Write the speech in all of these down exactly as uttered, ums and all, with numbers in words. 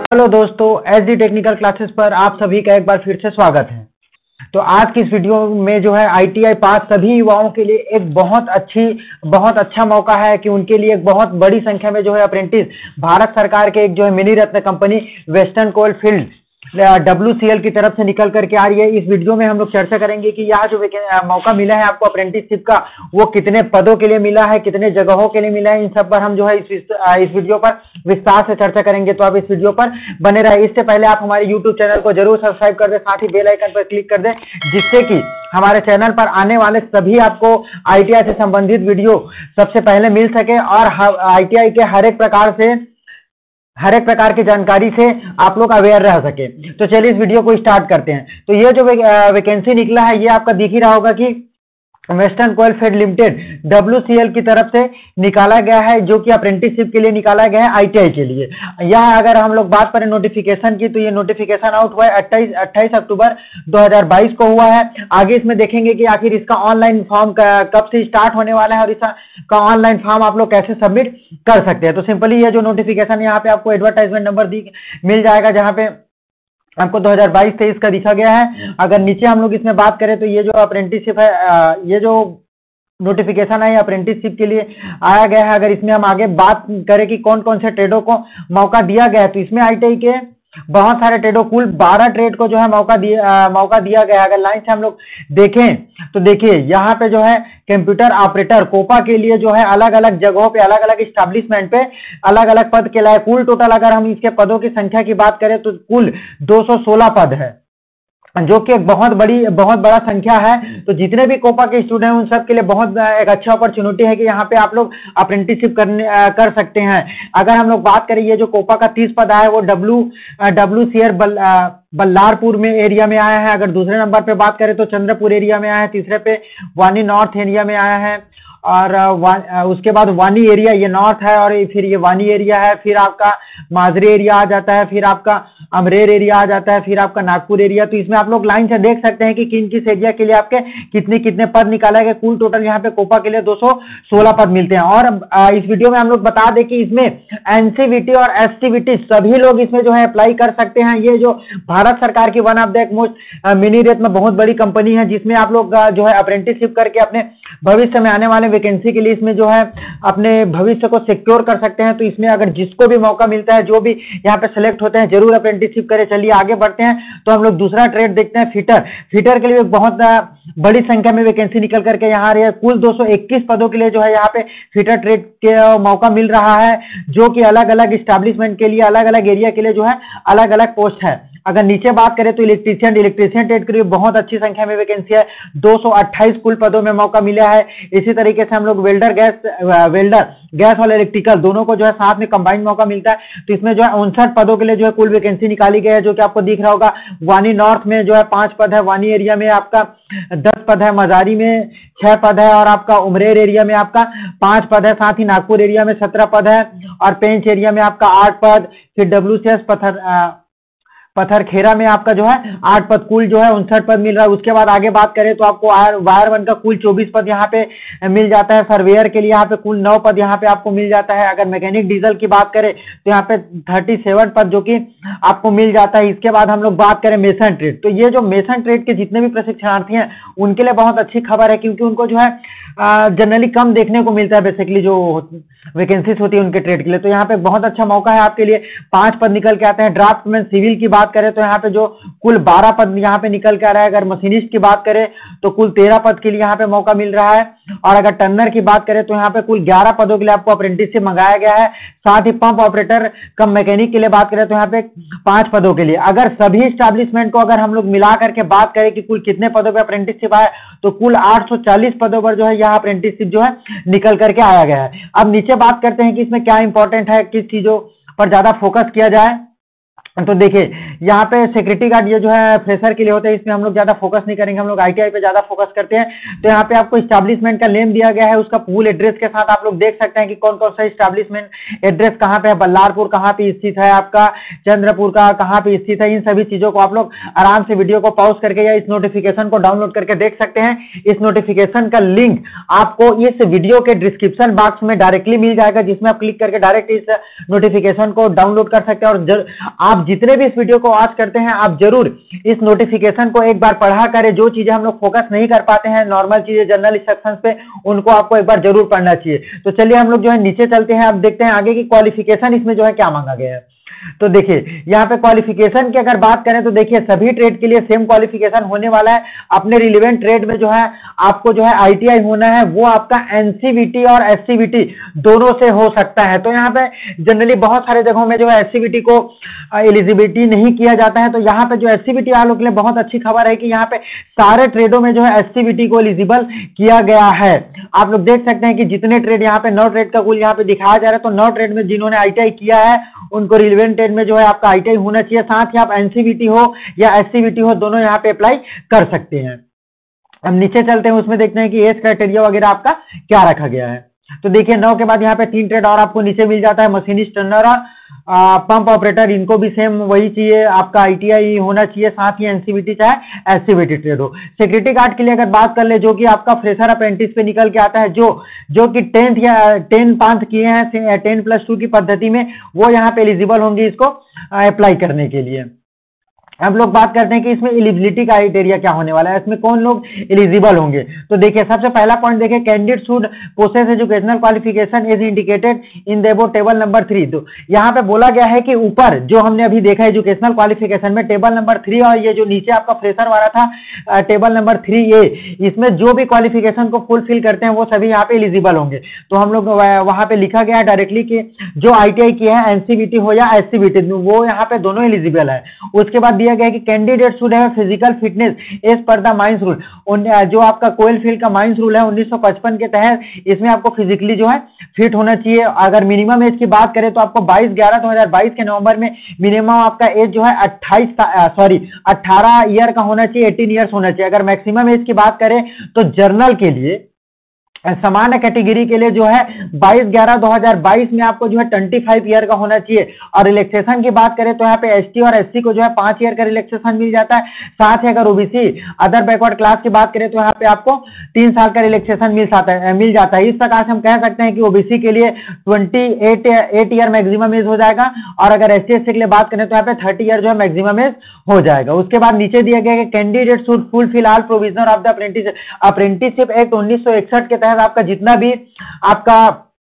Hello दोस्तों, H D technical classes पर आप सभी का एक बार फिर से स्वागत है। तो आज की इस वीडियो में जो है आई टी आई पास सभी युवाओं के लिए एक बहुत अच्छी बहुत अच्छा मौका है कि उनके लिए एक बहुत बड़ी संख्या में जो है अप्रेंटिस भारत सरकार के एक जो है mini Ratna company Western Coal Field W C L की तरफ से निकल करके आ रही है। इस वीडियो में हम लोग चर्चा करेंगे कि यह जो मौका मिला है आपको अप्रेंटिसशिप का, वो कितने पदों के लिए मिला है, कितने जगहों के लिए मिला है, इन सब पर हम जो है इस इस वीडियो पर विस्तार से चर्चा करेंगे। तो आप इस वीडियो पर बने रहे। इससे पहले आप हमारे यूट्यूब चैनल को जरूर सब्सक्राइब कर दें, साथ ही बेल आइकन पर क्लिक कर दें, जिससे कि हमारे चैनल पर आने वाले सभी आपको आई टी आई से संबंधित वीडियो सबसे पहले मिल सके और आई टी आई के हर एक प्रकार से हर एक प्रकार की जानकारी से आप लोग अवेयर रह सके। तो चलिए इस वीडियो को स्टार्ट करते हैं। तो ये जो वैकेंसी निकला है ये आपका दिख ही रहा होगा कि Western Coal Field Limited W C L की तरफ से निकाला गया है, जो कि अप्रेंटिसशिप के लिए निकाला गया है आई टी आई के लिए। यह अगर हम लोग बात करें नोटिफिकेशन की, तो ये नोटिफिकेशन आउट हुआ है अट्ठाईस अट्ठाईस अक्टूबर दो हज़ार बाईस को हुआ है। आगे इसमें देखेंगे कि आखिर इसका ऑनलाइन फॉर्म कब से स्टार्ट होने वाला है और इसका ऑनलाइन फॉर्म आप लोग कैसे सबमिट कर सकते हैं। तो सिंपली ये जो नोटिफिकेशन यहाँ पे आपको एडवर्टाइजमेंट नंबर दी मिल जाएगा, जहाँ पे आपको दो हज़ार बाईस तेईस का दिखा गया है। अगर नीचे हम लोग इसमें बात करें तो ये जो अप्रेंटिसशिप है, ये जो नोटिफिकेशन है अप्रेंटिसशिप के लिए आया गया है। अगर इसमें हम आगे बात करें कि कौन कौन से ट्रेडों को मौका दिया गया है, तो इसमें आई टी आई के बहुत सारे ट्रेडों, कुल बारह ट्रेड को जो है मौका दिया मौका दिया गया है। अगर लाइन से हम लोग देखें तो देखिए यहाँ पे जो है कंप्यूटर ऑपरेटर कोपा के लिए जो है अलग अलग जगहों पे अलग अलग स्टैब्लिशमेंट पे अलग अलग पद के लिए कुल टोटल अगर हम इसके पदों की संख्या की बात करें तो कुल दो सौ सोलह पद है, जो कि एक बहुत बड़ी बहुत बड़ा संख्या है। तो जितने भी कोपा के स्टूडेंट हैं उन सब के लिए बहुत एक अच्छा अपॉर्चुनिटी है कि यहाँ पे आप लोग अप्रेंटिसशिप करने कर सकते हैं। अगर हम लोग बात करें ये जो कोपा का तीस पद है वो डब्ल्यू डब्ल्यू सी एल बल, बल्लारपुर में एरिया में आया है। अगर दूसरे नंबर पे बात करें तो चंद्रपुर एरिया में आया है, तीसरे पे वानी नॉर्थ एरिया में आया है, और वा, उसके बाद वानी एरिया ये नॉर्थ है, और फिर ये वानी एरिया है, फिर आपका माजरी एरिया आ जाता है, फिर आपका अमरेर एरिया आ जाता है, फिर आपका नागपुर एरिया। तो इसमें आप लोग लाइन से देख सकते हैं कि किन किस एरिया के लिए आपके कितने कितने पद निकाले गए। कुल टोटल यहाँ पे कोपा के लिए दो सौ सोलह पद मिलते हैं। और इस वीडियो में हम लोग बता दें कि इसमें एन सी वी टी और एस टी वी टी सभी लोग इसमें जो है अप्लाई कर सकते हैं। ये जो भारत सरकार की one of the most mini Ratna बहुत बड़ी कंपनी है, जिसमें आप लोग जो है अप्रेंटिसशिप करके अपने भविष्य में आने वाले वैकेंसी के लिए इसमें जो है अपने भविष्य को सिक्योर कर सकते हैं। तो इसमें अगर जिसको भी मौका मिलता है, जो भी यहाँ पे सिलेक्ट होते हैं, जरूर अप्रेंटिसशिप करें। चलिए आगे बढ़ते हैं। तो हम लोग दूसरा ट्रेड देखते हैं, फिटर। फिटर के लिए बहुत बड़ी संख्या में वैकेंसी निकल करके यहाँ आ रही है। कुल दो सौ इक्कीस पदों के लिए जो है यहाँ पे फिटर ट्रेड के मौका मिल रहा है, जो कि अलग अलग स्टैब्लिशमेंट के लिए अलग अलग एरिया के लिए जो है अलग अलग पोस्ट है। अगर नीचे बात करें तो इलेक्ट्रीशियन इलेक्ट्रीशियन ट्रेड के लिए बहुत अच्छी संख्या में वैकेंसी है, दो सौ अट्ठाईस कुल पदों में मौका मिला है। इसी तरीके से हम लोग वेल्डर गैस वेल्डर गैस और इलेक्ट्रिकल दोनों को जो है साथ में कंबाइंड मौका मिलता है। तो इसमें जो है उनसठ पदों के लिए जो है कुल वैकेंसी निकाली गई है, जो कि आपको दिख रहा होगा। वानी नॉर्थ में जो है पांच पद है, वानी एरिया में आपका दस पद है, मजारी में छह पद है, और आपका उमरेर एरिया में आपका पांच पद है, साथ ही नागपुर एरिया में सत्रह पद है, और पेंच एरिया में आपका आठ पद, फिर डब्ल्यू सी एस पत्थर पत्थरखेरा में आपका जो है आठ पद, कुल जो है उनसठ पद मिल रहा है। उसके बाद आगे बात करें तो आपको वायर वन का कुल चौबीस पद यहाँ पे मिल जाता है। सर्वेयर के लिए यहाँ पे कुल नौ पद यहाँ पे आपको मिल जाता है। अगर मैकेनिक डीजल की बात करें तो यहाँ पे सैंतीस पद जो कि आपको मिल जाता है। इसके बाद हम लोग बात करें मेसन ट्रेड, तो ये जो मेसन ट्रेड के जितने भी प्रशिक्षणार्थी हैं उनके लिए बहुत अच्छी खबर है, क्योंकि उनको जो है जनरली कम देखने को मिलता है बेसिकली जो वैकेंसीज होती है उनके ट्रेड के लिए। तो यहाँ पे बहुत अच्छा मौका है आपके लिए, पांच पद निकल के आते हैं। ड्राफ्टमैन सिविल की बात करें तो यहाँ पे जो कुल बारह पद यहाँ पे निकल के आ रहा है। अगर मशीनिस्ट की बात करें तो कुल तेरह पद के लिए यहाँ पे मौका मिल रहा है। और अगर टर्नर की बात करें तो यहाँ पे कुल ग्यारह पदों के लिए आपको अप्रेंटिसशिप मंगाया गया है। साथ ही पंप ऑपरेटर कम मैकेनिक के लिए बात करें तो यहाँ पे पांच पदों के लिए। अगर सभी स्टैब्लिशमेंट को अगर हम लोग मिला करके बात करें कि कुल कितने पदों पर अप्रेंटिसशिप आया, तो कुल आठ सौ चालीस पदों पर जो है यहाँ अप्रेंटिसशिप जो है निकल करके आया गया है। अब नीचे बात करते हैं कि इसमें क्या इंपॉर्टेंट है, किस चीजों पर ज्यादा फोकस किया जाए। तो देखिए यहाँ पे सिक्योरिटी गार्ड ये जो है फ्रेशर के लिए होता है, इसमें हम लोग ज्यादा फोकस नहीं करेंगे, हम लोग आईटीआई पे ज्यादा फोकस करते हैं। तो यहाँ पे आपको इस्टेब्लिशमेंट का नेम दिया गया है, उसका फुल एड्रेस के साथ आप लोग देख सकते हैं कि कौन कौन सा इस्टेब्लिशमेंट एड्रेस कहाँ पे है, बल्लारपुर कहाँ पे स्थित है, आपका चंद्रपुर का कहाँ पे स्थित है। इन सभी चीजों को आप लोग आराम से वीडियो को पॉज करके या इस नोटिफिकेशन को डाउनलोड करके देख सकते हैं। इस नोटिफिकेशन का लिंक आपको इस वीडियो के डिस्क्रिप्शन बॉक्स में डायरेक्टली मिल जाएगा, जिसमें आप क्लिक करके डायरेक्ट इस नोटिफिकेशन को डाउनलोड कर सकते हैं। और आप जितने भी इस वीडियो को वॉच करते हैं, आप जरूर इस नोटिफिकेशन को एक बार पढ़ा करें। जो चीजें हम लोग फोकस नहीं कर पाते हैं, नॉर्मल चीजें जनरल इंस्ट्रक्शंस पे, उनको आपको एक बार जरूर पढ़ना चाहिए। तो चलिए हम लोग जो है नीचे चलते हैं, अब देखते हैं आगे की क्वालिफिकेशन इसमें जो है क्या मांगा गया है। तो देखिए यहाँ पे क्वालिफिकेशन की अगर बात करें तो देखिए सभी ट्रेड के लिए सेम क्वालिफिकेशन होने वाला है। अपने रिलेवेंट ट्रेड में जो है आपको जो है आईटीआई होना है, वो आपका एनसीवीटी और एससीवीटी दोनों से हो सकता है। तो यहाँ पे जनरली बहुत सारे जगहों में जो है एससीवीटी को एलिजिबिलिटी नहीं किया जाता है। तो यहाँ पे जो एससीवीटी वालों के लिए बहुत अच्छी खबर है कि यहाँ पे सारे ट्रेडों में जो है एससीवीटी को एलिजिबल किया गया है। आप लोग देख सकते हैं कि जितने ट्रेड यहाँ पे नौ ट्रेड का कुल यहाँ पे दिखाया जा रहा है, तो नौ ट्रेड में जिन्होंने आईटीआई किया है उनको रिलेवेंट ट्रेड में जो है आपका आईटीआई होना चाहिए। साथ ही आप एनसीवीटी हो या एससीवीटी हो, दोनों यहाँ पे अप्लाई कर सकते हैं। अब नीचे चलते हैं, उसमें देखते हैं कि एज क्राइटेरिया वगैरह आपका क्या रखा गया है। तो देखिए नौ के बाद यहाँ पे तीन ट्रेड और आपको नीचे मिल जाता है, मशीनिस्ट, टर्नर और पंप ऑपरेटर। इनको भी सेम वही चाहिए, आपका आईटीआई होना चाहिए, साथ ही एनसीवीटी चाहे एससीवीटी ट्रेड हो। सिक्योरिटी गार्ड के लिए अगर बात कर ले, जो कि आपका फ्रेशर अप्रेंटिस पे निकल के आता है, जो जो कि टेंथ या टेन पास किए हैं टेन प्लस टू की पद्धति में, वो यहाँ पे एलिजिबल होंगे इसको अप्लाई करने के लिए। अब लोग बात करते हैं कि इसमें एलिजिबिलिटी का क्राइटेरिया क्या होने वाला है, इसमें कौन लोग एलिजिबल होंगे। तो देखिए सबसे पहला पॉइंट देखिए, candidate should possess educational qualification is indicated in the above table number three. तो यहाँ पे बोला गया है कि ऊपर जो हमने अभी देखा एजुकेशनल क्वालिफिकेशन में टेबल नंबर थ्री, और ये जो नीचे आपका फ्रेशर वाला था टेबल नंबर थ्री ए, इसमें जो भी क्वालिफिकेशन को फुलफिल करते हैं वो सभी यहाँ पे एलिजिबल होंगे। तो हम लोग वहां पे लिखा गया है डायरेक्टली कि जो आईटीआई किए हैं एनसीवीटी हो या एससीवीटी, वो यहाँ पे दोनों एलिजिबल है। उसके बाद गया कि candidate should have physical fitness as per the mines rule. जो आपका कोयल फील्ड का माइंस रूल है उन्नीस सौ पचपन के तहत, इसमें आपको फिजिकली जो है फिट होना चाहिए। अगर मिनिमम एज की बात करें तो आपको बाईस ग्यारह दो हजार बाईस के नवंबर में मिनिमम आपका एज जो है अट्ठाईस सॉरी अट्ठारह ईयर का होना चाहिए, अठारह ईयर्स होना चाहिए। अगर मैक्सिमम एज की बात करें तो जर्नल के लिए, सामान्य कैटेगरी के लिए जो है बाईस ग्यारह दो हजार बाईस में आपको जो है पच्चीस ईयर का होना चाहिए। और रिलैक्सेशन की बात करें तो यहाँ पे एसटी और एससी को जो है पांच ईयर का रिलैक्सेशन मिल जाता है। साथ ही अगर ओबीसी अदर बैकवर्ड क्लास की बात करें तो यहाँ पे आपको तीन साल का रिलैक्सेशन मिल जाता है मिल जाता है इस प्रकार से हम कह सकते हैं कि ओबीसी के लिए twenty eight eight year maximum age हो जाएगा, और अगर एससी एससी के लिए बात करें तो यहाँ पे थर्टी ईयर जो है मैक्सिमम एज हो जाएगा। उसके बाद नीचे दिया गया है कि candidate should fulfil all provision of the apprentice apprenticeship act उन्नीस सौ इकसठ के तहत आपका जितना भी आपका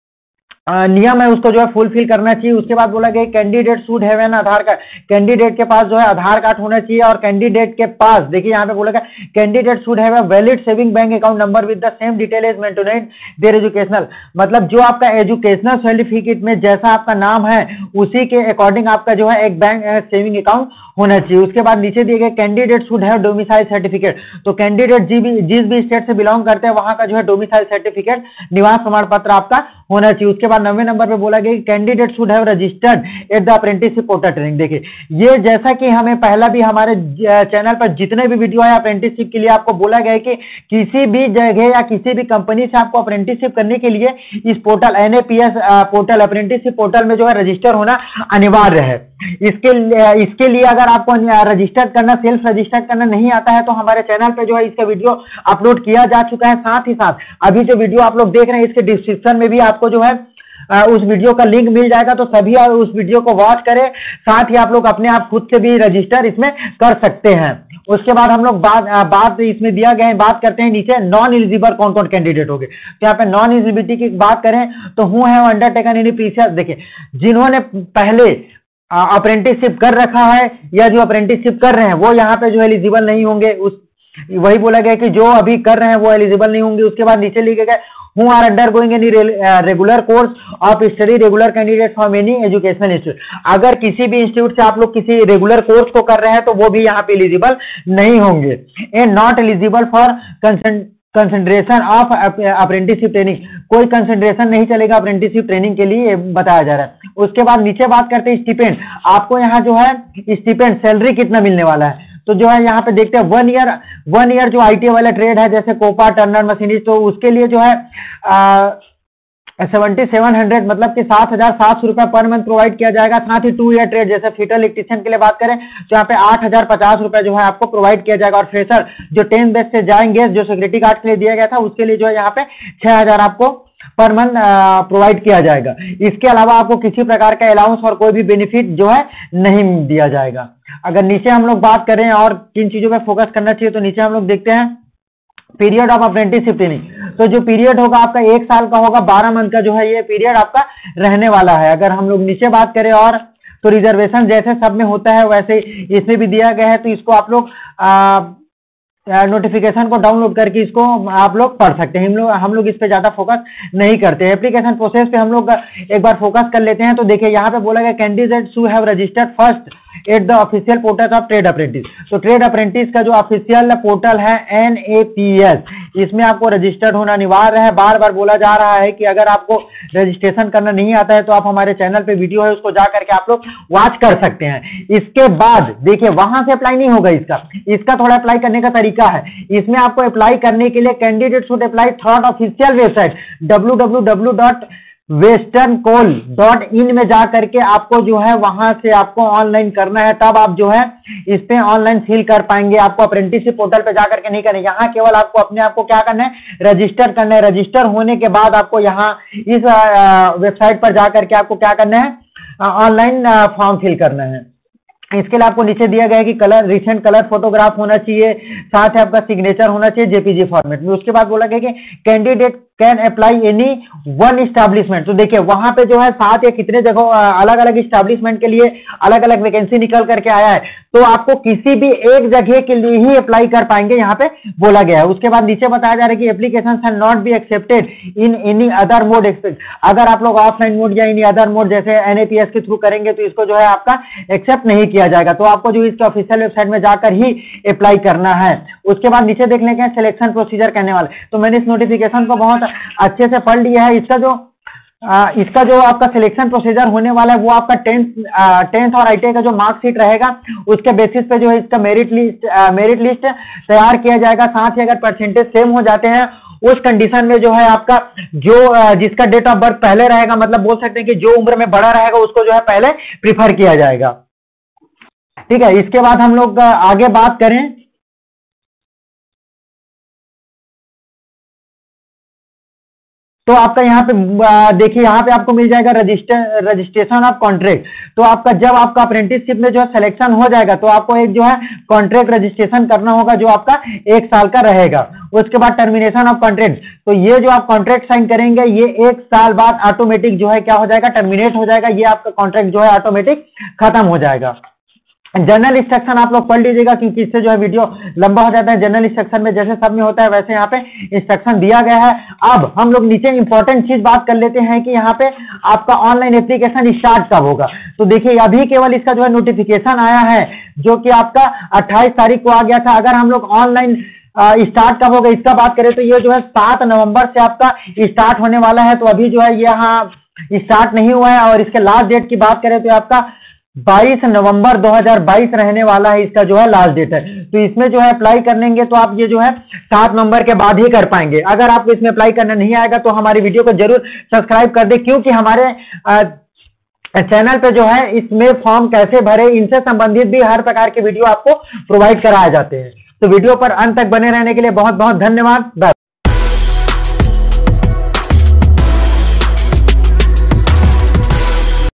नियम है उसको जो है फुलफिल करना चाहिए। उसके बाद बोला गया candidate should have an Aadhaar card, candidate के पास जो है आधार कार्ड होना चाहिए। और कैंडिडेट के पास देखिए यहाँ पे बोला गया candidate should have a valid saving bank account number with the same detail as maintained their educational, मतलब जो आपका एजुकेशनल सर्टिफिकेट में जैसा आपका नाम है उसी के अकॉर्डिंग आपका जो है एक बैंक सेविंग अकाउंट होना चाहिए। उसके बाद नीचे दिए गए candidate should have domicile certificate, तो कैंडिडेट जी भी जिस भी स्टेट से बिलोंग करते हैं वहां का जो है डोमिसाइल सर्टिफिकेट, निवास प्रमाण पत्र आपका होना चाहिए। उसके बाद नवे नंबर पे बोला गया candidate should have registered at the apprenticeship portal training. देखिए ये जैसा कि हमें पहला भी हमारे चैनल पर जितने भी वीडियो है अप्रेंटिसशिप के लिए आपको बोला गया है कि किसी भी जगह या किसी भी कंपनी से आपको अप्रेंटिसशिप करने के लिए इस portal NAPS portal apprenticeship portal में जो है रजिस्टर होना अनिवार्य है। इसके इसके लिए अगर आपको रजिस्टर करना सेल्फ रजिस्टर करना नहीं आता है तो हमारे चैनल पे जो है इसका वीडियो अपलोड किया जा चुका है। साथ ही साथ अभी जो वीडियो आप लोग देख रहे हैं इसके डिस्क्रिप्शन में भी आपको जो है उस वीडियो का लिंक मिल जाएगा, तो सभी उस वीडियो को वॉच करें। साथ ही आप लोग अपने आप खुद से भी रजिस्टर इसमें कर सकते हैं। उसके बाद हम लोग बात बात इसमें दिया गया है, बात करते हैं नीचे नॉन एलिजिबल कौन कौन कैंडिडेट होंगे। तो यहाँ पे नॉन एलिजिबिलिटी की बात करें तो who have undertaken in previous, देखिए जिन्होंने पहले अप्रेंटिसशिप कर रखा है या जो अप्रेंटिसशिप कर रहे हैं वो यहाँ पे जो एलिजिबल नहीं होंगे। उस वही बोला गया कि जो अभी कर रहे हैं वो एलिजिबल नहीं होंगे। उसके बाद नीचे लिखे गए who are undergoing any regular course of study regular candidate from any educational institute, अगर किसी भी इंस्टीट्यूट से आप लोग किसी रेगुलर कोर्स को कर रहे हैं तो वो भी यहाँ पे एलिजिबल नहीं होंगे। And not eligible for concentration of apprenticeship training, कोई कंसंट्रेशन नहीं चलेगा अप्रेंटिसशिप ट्रेनिंग के लिए बताया जा रहा है। उसके बाद नीचे बात करते हैं स्टिपेंड, आपको यहाँ जो है स्टिपेंड सैलरी कितना मिलने वाला है, तो जो है यहाँ पे देखते हैं वन ईयर वन ईयर जो आईटी वाला ट्रेड है जैसे कोपा टर्नर मशीनिस्ट, तो उसके लिए जो है सेवेंटी सेवन हंड्रेड मतलब कि सात हजार सात सौ रुपया पर मंथ प्रोवाइड किया जाएगा। साथ ही टू ईयर ट्रेड जैसे फिटर इलेक्ट्रीशियन के लिए बात करें तो यहाँ पे आठ हजार पचास रुपया जो है आपको प्रोवाइड किया जाएगा। और फ्रेशर जो टेन बेस से जाएंगे जो सिक्योरिटी गार्ड के लिए दिया गया था उसके लिए जो है यहाँ पे छह हजार आपको पर मंथ प्रोवाइड किया जाएगा। इसके अलावा आपको किसी प्रकार का अलाउंस और कोई भी बेनिफिट जो है नहीं दिया जाएगा। अगर नीचे हम लोग बात करें और किन चीजों पे फोकस करना चाहिए तो नीचे हम लोग देखते हैं पीरियड ऑफ अप्रेंटिसशिप ट्रेनिंग। तो जो पीरियड होगा आपका एक साल का होगा, बारह मंथ का जो है ये पीरियड आपका रहने वाला है। अगर हम लोग नीचे बात करें और तो रिजर्वेशन जैसे सब में होता है वैसे इसमें भी दिया गया है, तो इसको आप लोग नोटिफिकेशन को डाउनलोड करके इसको आप लोग पढ़ सकते हैं। हम लोग हम लोग इस पे ज्यादा फोकस नहीं करते। एप्लीकेशन प्रोसेस पे हम लोग एक बार फोकस कर लेते हैं। तो देखिए यहाँ पे बोला गया candidates who have registered first at the official portal of trade apprentice. तो ट्रेड अप्रेंटिस का जो ऑफिशियल पोर्टल है एन ए पी एस, इसमें आपको रजिस्टर्ड होना अनिवार्य है। बार बार बोला जा रहा है कि अगर आपको रजिस्ट्रेशन करना नहीं आता है तो आप हमारे चैनल पे वीडियो है उसको जा करके आप लोग वॉच कर सकते हैं। इसके बाद देखिए वहां से अप्लाई नहीं होगा, इसका इसका थोड़ा अप्लाई करने का तरीका है। इसमें आपको अप्लाई करने के लिए candidate should apply third official website W W W dot Western Coal dot in में जा करके आपको जो है वहां से आपको ऑनलाइन करना है, तब आप जो है इस पे ऑनलाइन फिल कर पाएंगे। आपको अप्रेंटिसशिप पोर्टल पे जाकर के नहीं करना, यहाँ केवल आपको अपने आप को क्या करना है, रजिस्टर करना है। रजिस्टर होने के बाद आपको यहाँ इस वेबसाइट पर जाकर के आपको क्या करना है, ऑनलाइन फॉर्म फिल करना है। इसके लिए आपको नीचे दिया गया है कि कलर रिसेंट कलर फोटोग्राफ होना चाहिए, साथ ही आपका सिग्नेचर होना चाहिए जेपीजी फॉर्मेट में। उसके बाद बोला गया कि candidate can apply any one establishment. तो देखिए वहां पे जो है सात या कितने जगह अलग अलग इस्टेब्लिशमेंट के लिए अलग अलग वैकेंसी निकल करके आया है, तो आपको किसी भी एक जगह के लिए ही अप्लाई कर पाएंगे, यहाँ पे बोला गया है। उसके बाद नीचे बताया जा रहा है कि application can not be accepted in any other mode except. अगर आप लोग ऑफलाइन मोड या एनी अदर मोड जैसे एनएपीएस के थ्रू करेंगे तो इसको जो है आपका एक्सेप्ट नहीं किया जाएगा। तो आपको जो इसके ऑफिशियल वेबसाइट में जाकर ही अप्लाई करना है। उसके बाद नीचे देख लेंगे सिलेक्शन प्रोसीजर कहने वाले, तो मैंने इस नोटिफिकेशन को बहुत अच्छे से पढ़ लिया है। इसका जो आ, इसका जो आपका सिलेक्शन प्रोसीजर होने वाला है वो आपका टेंथ टेंथ और आईटीआई का जो मार्कशीट रहेगा उसके बेसिस पे जो है इसका मेरिट लिस्ट मेरिट लिस्ट तैयार किया जाएगा। साथ ही अगर परसेंटेज सेम हो जाते हैं उस कंडीशन में जो है आपका जो जिसका डेट ऑफ बर्थ पहले रहेगा, मतलब बोल सकते हैं कि जो उम्र में बड़ा रहेगा उसको जो है पहले प्रीफर किया जाएगा। ठीक है, इसके बाद हम लोग आगे बात करें तो आपका यहाँ पे देखिए यहाँ पे आपको मिल जाएगा रजिस्टर रजिस्ट्रेशन ऑफ कॉन्ट्रैक्ट। तो आपका जब आपका अप्रेंटिसशिप में जो है सिलेक्शन हो जाएगा तो आपको एक जो है कॉन्ट्रैक्ट रजिस्ट्रेशन करना होगा जो आपका एक साल का रहेगा। उसके बाद टर्मिनेशन ऑफ कॉन्ट्रैक्ट, तो ये जो आप कॉन्ट्रैक्ट साइन करेंगे ये एक साल बाद ऑटोमेटिक जो है क्या हो जाएगा, टर्मिनेट हो जाएगा। ये आपका कॉन्ट्रैक्ट जो है ऑटोमेटिक खत्म हो जाएगा। जनरल इंस्ट्रक्शन आप लोग पढ़ लीजिएगा क्योंकि इससे जो है वीडियो लंबा हो जाता है। जनरल इंस्ट्रक्शन में जैसे सब में होता है वैसे यहाँ पे इंस्ट्रक्शन दिया गया है। अब हम लोग नीचे इंपॉर्टेंट चीज बात कर लेते हैं कि यहाँ पे आपका ऑनलाइन एप्लीकेशन स्टार्ट कब होगा। तो देखिए अभी केवल इसका जो है नोटिफिकेशन आया है जो कि आपका अट्ठाईस तारीख को आ गया था। अगर हम लोग ऑनलाइन स्टार्ट कब होगा इसका बात करें तो ये जो है सात नवंबर से आपका स्टार्ट होने वाला है। तो अभी जो है यहाँ स्टार्ट नहीं हुआ है। और इसके लास्ट डेट की बात करें तो आपका बाईस नवंबर दो हज़ार बाईस रहने वाला है, इसका जो है लास्ट डेट है। तो इसमें जो है अप्लाई करेंगे तो आप ये जो है सात नवंबर के बाद ही कर पाएंगे। अगर आपको इसमें अप्लाई करना नहीं आएगा तो हमारी वीडियो को जरूर सब्सक्राइब कर दे, क्योंकि हमारे चैनल पे जो है इसमें फॉर्म कैसे भरे इनसे संबंधित भी हर प्रकार के वीडियो आपको प्रोवाइड कराए जाते हैं। तो वीडियो पर अंत तक बने रहने के लिए बहुत बहुत धन्यवाद।